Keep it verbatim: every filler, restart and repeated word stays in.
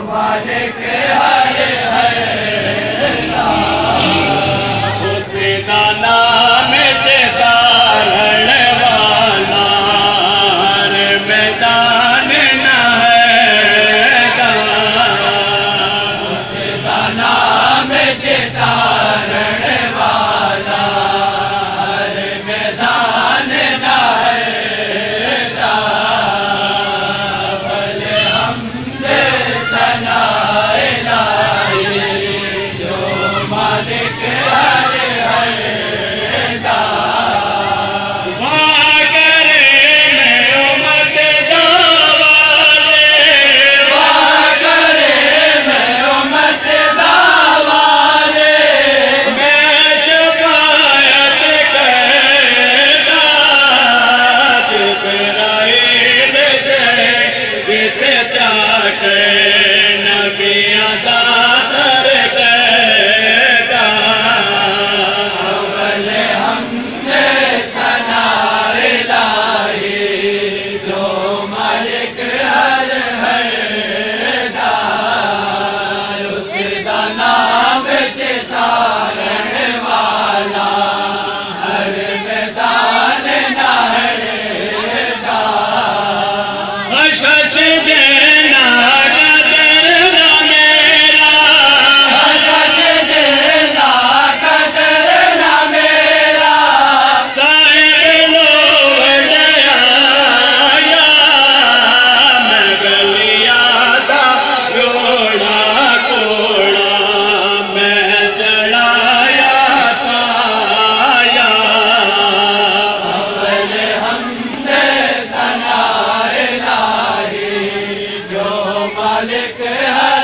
मालिक है है उसका नाम चितारण वाला हर मैदान न है उसका नाम चितारण वाला हर मैदान न है भले हमदे सनाए लाए जो मालिक हर हर वागरे में उमत दावाले वागरे में उमत दावाले मैं शफायत करता जिब्राइल जय जिसे चाटे नबी अदा कर देता भले हमने सनाए लाए जो मालिक हर हर उसका नाम चितारण वाला हर मैदान न हरेगा हश देना कदर न मेरा हश देना कदर न मेरा साहिब लोग आया मैं गलिया दा रोड़ा कोड़ा मैं चढ़ाया साया भले हमने सनाए लाए जो मालिक है